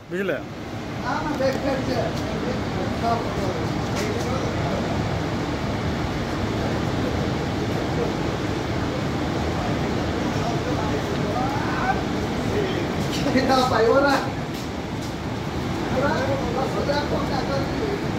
बुझले Kita apa ya orang? Orang sudah kok tak